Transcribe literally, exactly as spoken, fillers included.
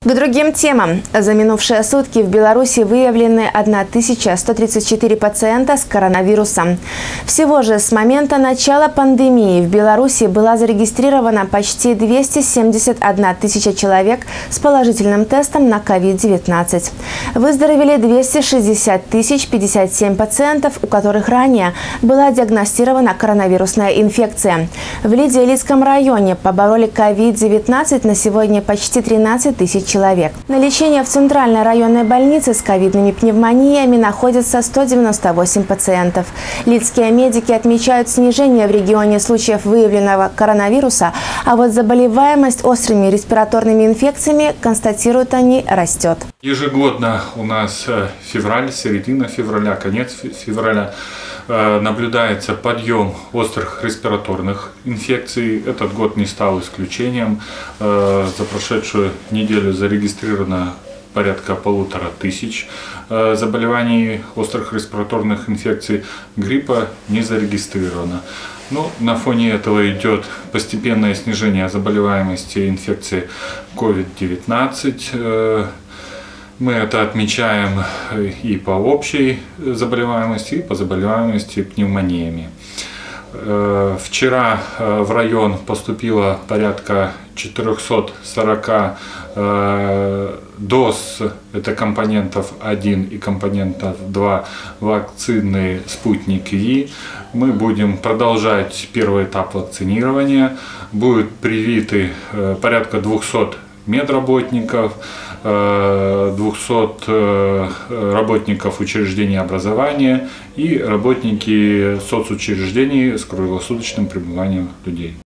К другим темам. За минувшие сутки в Беларуси выявлены тысяча сто тридцать четыре пациента с коронавирусом. Всего же с момента начала пандемии в Беларуси была зарегистрирована почти двести семьдесят одна тысяча человек с положительным тестом на ковид девятнадцать. Выздоровели двести шестьдесят тысяч пятьдесят семь пациентов, у которых ранее была диагностирована коронавирусная инфекция. В Лидиевицком районе побороли ковид девятнадцать на сегодня почти тринадцать тысяч человек. Человек. На лечении в Центральной районной больнице с ковидными пневмониями находятся сто девяносто восемь пациентов. Лидские медики отмечают снижение в регионе случаев выявленного коронавируса, а вот заболеваемость острыми респираторными инфекциями, констатируют они, растет. Ежегодно у нас февраль, середина февраля, конец февраля наблюдается подъем острых респираторных инфекций. Этот год не стал исключением. За прошедшую неделю зарегистрировано порядка полутора тысяч заболеваний острых респираторных инфекций. Гриппа не зарегистрировано. Ну, на фоне этого идет постепенное снижение заболеваемости инфекции ковид девятнадцать. Мы это отмечаем и по общей заболеваемости, и по заболеваемости пневмониями. Вчера в район поступило порядка четырёхсот сорока доз, это компонентов один и компонентов два вакцины «Спутник Ви». Мы будем продолжать первый этап вакцинирования. Будут привиты порядка двухсот медработников, двухсот работников учреждений образования и работники соцучреждений с круглосуточным пребыванием людей.